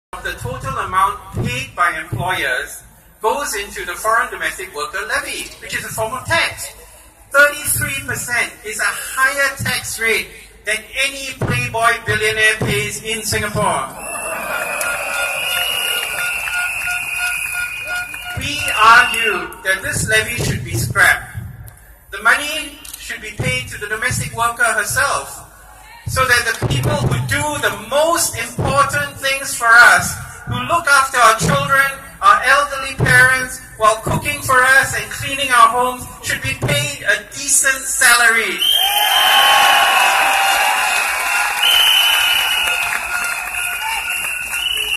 of the total amount paid by employers goes into the foreign domestic worker levy, which is a form of tax. 33% is a higher tax rate than any playboy billionaire pays in Singapore. We argue that this levy should be scrapped. The money should be paid to the domestic worker herself, so that the people who do the most important things for us, who look after our children, our elderly parents, while cooking for us and cleaning our homes, should be paid a decent salary.